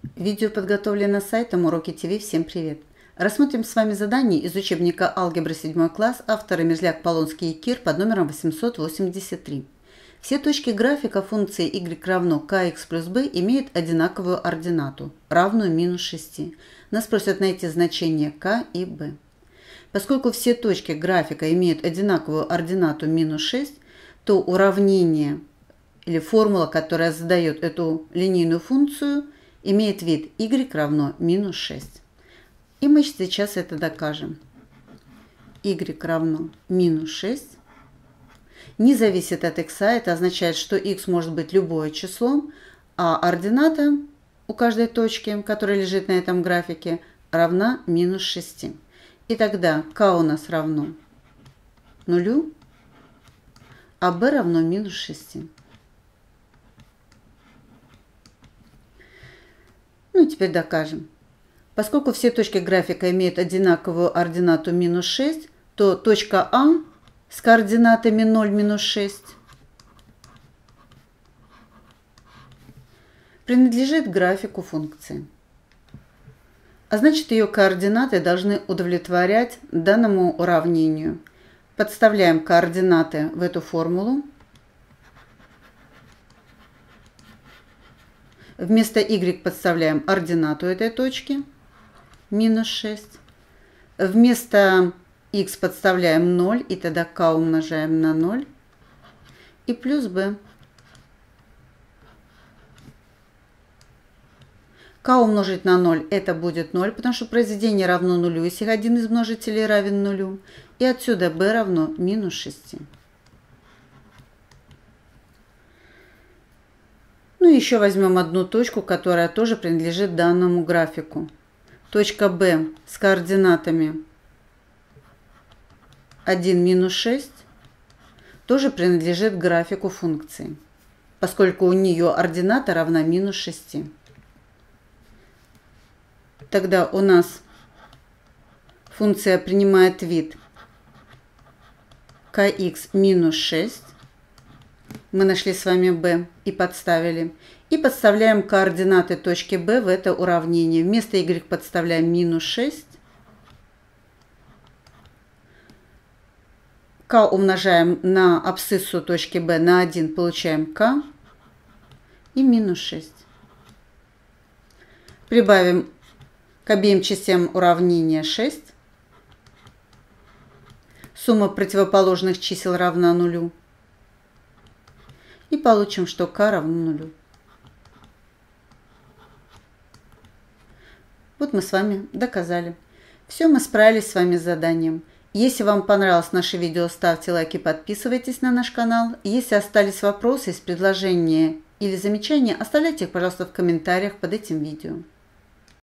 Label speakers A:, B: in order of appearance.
A: Видео подготовлено сайтом Уроки ТВ. Всем привет! Рассмотрим с вами задание из учебника «Алгебра 7 класс», авторы Мерзляк, Полонский и Кир под номером 883. Все точки графика функции y равно kx плюс b имеют одинаковую ординату, равную минус 6. Нас просят найти значение k и b. Поскольку все точки графика имеют одинаковую ординату минус 6, то уравнение или формула, которая задает эту линейную функцию, имеет вид y равно минус 6. И мы сейчас это докажем. Y равно минус 6 не зависит от x, это означает, что x может быть любое число, а ордината у каждой точки, которая лежит на этом графике, равна минус 6. И тогда k у нас равно 0, а b равно минус 6. Ну и теперь докажем. Поскольку все точки графика имеют одинаковую ординату минус 6, то точка А с координатами 0, минус 6 принадлежит графику функции. А значит, ее координаты должны удовлетворять данному уравнению. Подставляем координаты в эту формулу. Вместо y подставляем ординату этой точки, минус 6. Вместо x подставляем 0, и тогда k умножаем на 0. И плюс b. K умножить на 0 это будет 0, потому что произведение равно нулю, если один из множителей равен нулю. И отсюда b равно минус 6. Ну и еще возьмем одну точку, которая тоже принадлежит данному графику. Точка B с координатами 1, минус 6 тоже принадлежит графику функции, поскольку у нее ордината равна минус 6. Тогда у нас функция принимает вид kx минус 6. Мы нашли с вами b и подставили. И подставляем координаты точки b в это уравнение. Вместо y подставляем минус 6. K умножаем на абсциссу точки b на 1, получаем k и минус 6. Прибавим к обеим частям уравнения 6. Сумма противоположных чисел равна нулю. И получим, что k равно 0. Вот мы с вами доказали. Все, мы справились с вами с заданием. Если вам понравилось наше видео, ставьте лайки, подписывайтесь на наш канал. Если остались вопросы, предложения или замечания, оставляйте их, пожалуйста, в комментариях под этим видео.